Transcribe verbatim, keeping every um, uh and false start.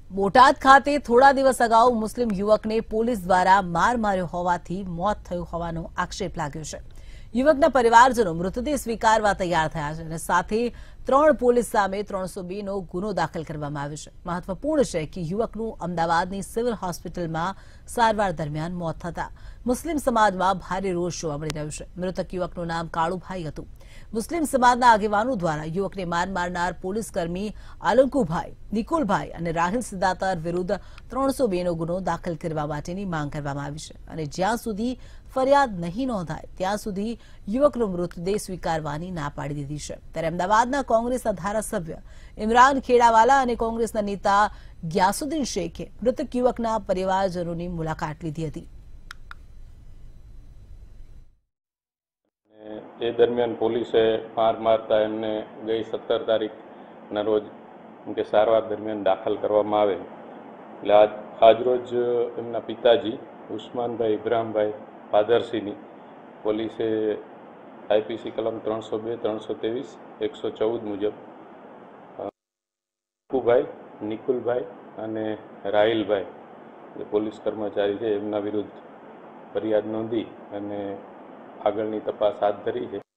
બોટાદ ખાતે થોડા દિવસ અગાઉ મુસ્લિમ યુવકને પોલીસ દ્વારા માર માર્યો હોવાથી મોત થયું હોવાનો આક્ષેપ લાગ્યો છે। યુવકના પરિવારજનો મૃતદેહ સ્વીકારવા તૈયાર થયા છે અને સાથે ત્રણ પોલીસ સામે ત્રણસો બે નો ગુનો દાખલ કરવામાં આવ્યો છે। મહત્વપૂર્ણ છે કે યુવકનું અમદાવાદની સિવિલ હોસ્પિટલમાં સારવાર દરમિયાન મોત થતા મુસ્લિમ સમાજમાં ભારે રોષ જોવા મળી રહ્યો છે। મૃતક યુવકનું નામ કાળુભાઈ હતું। મુસ્લિમ સમાજના આગેવાનો દ્વારા યુવકને માર મારનાર પોલીસકર્મી આલંકુભાઈ, નિકુલભાઈ અને રાહિલ સિદ્ધાતર વિરુદ્ધ ત્રણસો બે નો ગુનો દાખલ કરવા માટેની માંગ કરવામાં આવી છે અને જ્યાં સુધી ફરિયાદ નહીં નોંધાય ત્યાં સુધી યુવકનો મૃતદેહ સ્વીકારવાની ના પાડી દીધી છે। ત્યારે અમદાવાદના કોંગ્રેસના ધારાસભ્ય ઇમરાન ખેડાવાલા અને કોંગ્રેસના નેતા ગ્યાસુદ્દીન શેખે મૃતક યુવકના પરિવારજનોની મુલાકાત લીધી હતી। એ દરમિયાન પોલીસે માર મારતા એમને ગઈ સત્તર તારીખના રોજ કે સારવાર દરમિયાન દાખલ કરવામાં આવે એટલે આજ આજરોજ એમના પિતાજી ઉસ્માનભાઈ ઇબ્રાહીમભાઈ પાદરસીની પોલીસે આઈપીસી કલમ ત્રણસો બે ત્રણસો ત્રેવીસ એકસો ચૌદ મુજબ નિકુભાઈ, નિકુલભાઈ અને રાહિલભાઈ જે પોલીસ કર્મચારી છે એમના વિરુદ્ધ ફરિયાદ નોંધી અને આગળની તપાસ હાથ ધરી છે।